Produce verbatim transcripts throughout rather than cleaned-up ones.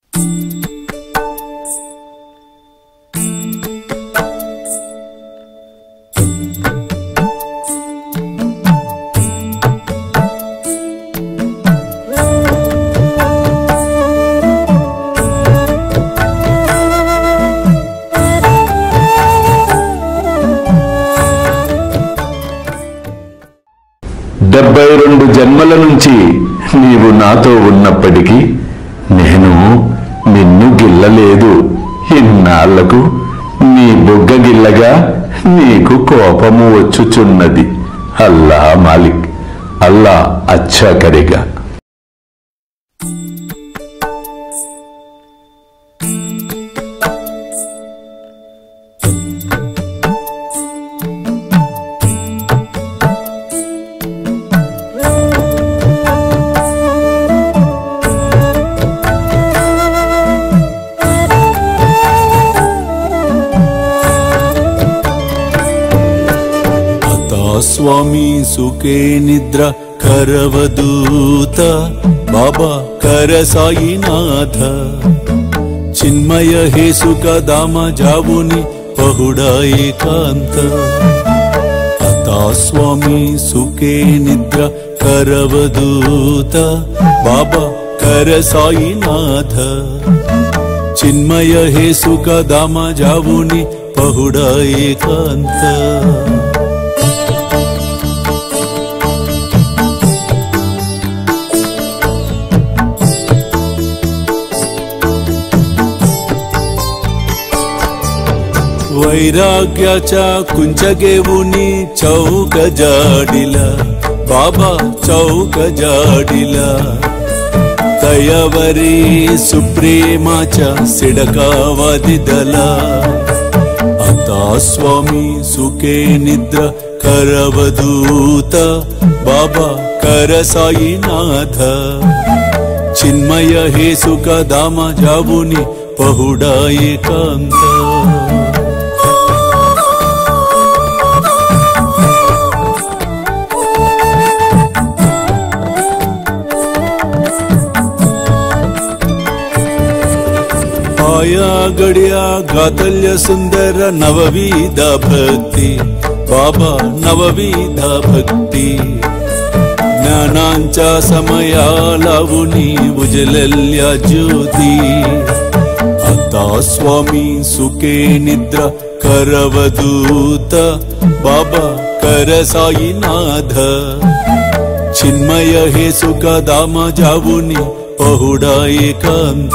డెబ్బై రెండు జన్మల నుంచి నీవు నాతో ఉన్నప్పటికీ నేను నిన్ను గిల్లలేదు. ఇన్నాళ్లకు నీ బొగ్గ గిల్లగా నీకు కోపము వచ్చుచున్నది. అల్లా మాలిక్, అల్లా అచ్చా కరేగా. స్వామి సుఖే నిద్ర కరవదూత బాబా కర సాయినాథ చిన్మయ హే సుఖ దామ జావుని పహుడా ఏకాంత అతా స్వామి సుఖే నిద్ర కరవదూత బాబా కర సాయినాథ చిన్మయ హే సుఖ దామ జావుని పహుడా ఏకాంత वैराग्याच्या कुंचगेवुनी चौक जाडिला बाबा चौक जाडिला दयावरी सुप्रेमाच्या सिडकावादिदला आता स्वामी सुखे निद्र करवदूत बाबा कर साईनाथ चिन्मय हे सुख धाम जावुनी पहुडा एकांत आया गड्या गातल्य सुंदर नवविध भक्ति बाबा नवविध भक्ति ज्ञानांचा समया लावुनी उजलल्या ज्योती आता स्वामी सुखे निद्रा करवदूत बाबा कर साईनाथ चिन्मय हे सुख धाम जावुनी पहुडा एकांत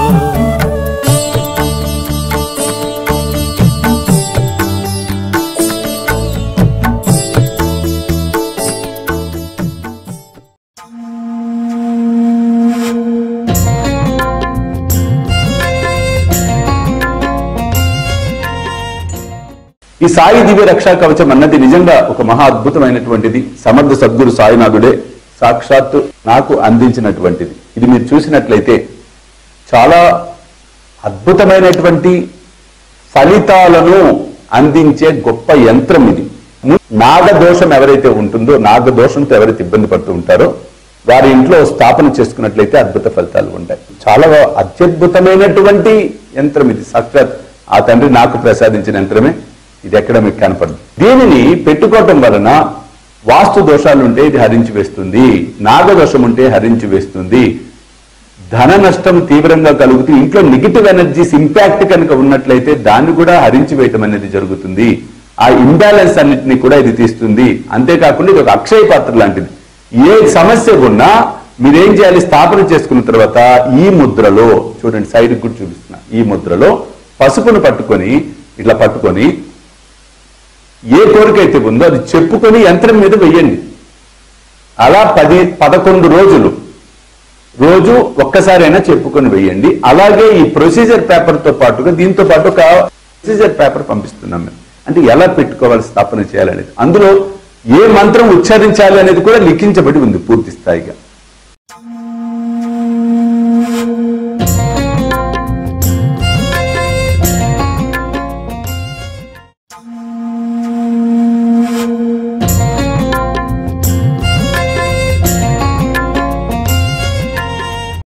ఈ సాయి దివ్య రక్షా కవచం అన్నది నిజంగా ఒక మహా అద్భుతమైనటువంటిది. సమర్థ సద్గురు సాయినాథుడే సాక్షాత్తు నాకు అందించినటువంటిది. ఇది మీరు చూసినట్లయితే చాలా అద్భుతమైనటువంటి ఫలితాలను అందించే గొప్ప యంత్రం ఇది. నాగదోషం ఎవరైతే ఉంటుందో, నాగదోషంతో ఎవరైతే ఇబ్బంది పడుతూ ఉంటారో వారి ఇంట్లో స్థాపన చేసుకున్నట్లయితే అద్భుత ఫలితాలు ఉంటాయి. చాలా అత్యద్భుతమైనటువంటి యంత్రం ఇది. సాక్షాత్ ఆ తండ్రి నాకు ప్రసాదించిన యంత్రమే ఇది. ఎక్కడ మీకు కనపడదు. దీనిని పెట్టుకోవటం వలన వాస్తు దోషాలుంటే ఇది హరించి వేస్తుంది, నాగదోషం ఉంటే హరించి వేస్తుంది, ధన నష్టం తీవ్రంగా కలుగుతూ ఇంట్లో నెగిటివ్ ఎనర్జీస్ ఇంపాక్ట్ కనుక ఉన్నట్లయితే దాన్ని కూడా హరించి వేయటం అనేది జరుగుతుంది. ఆ ఇంబ్యాలెన్స్ అన్నింటినీ కూడా ఇది తీస్తుంది. అంతేకాకుండా ఇది ఒక అక్షయ పాత్ర లాంటిది. ఏ సమస్య ఉన్నా మీరేం చేయాలి, స్థాపన చేసుకున్న తర్వాత ఈ ముద్రలో చూడండి, సైడ్ కూడా చూపిస్తున్నా, ఈ ముద్రలో పసుపును పట్టుకొని ఇట్లా పట్టుకొని ఏ కోరికైతే ఉందో అది చెప్పుకొని యంత్రం మీద వెయ్యండి. అలా పది పదకొండు రోజులు రోజు ఒక్కసారైనా చెప్పుకొని వెయ్యండి. అలాగే ఈ ప్రొసీజర్ పేపర్ తో పాటుగా దీంతో పాటు ఒక ప్రొసీజర్ పేపర్ పంపిస్తున్నాం మేము. అంటే ఎలా పెట్టుకోవాలి, స్థాపన చేయాలనేది, అందులో ఏ మంత్రం ఉచ్చరించాలి అనేది కూడా లిఖించబడి ఉంది పూర్తి స్థాయిగా.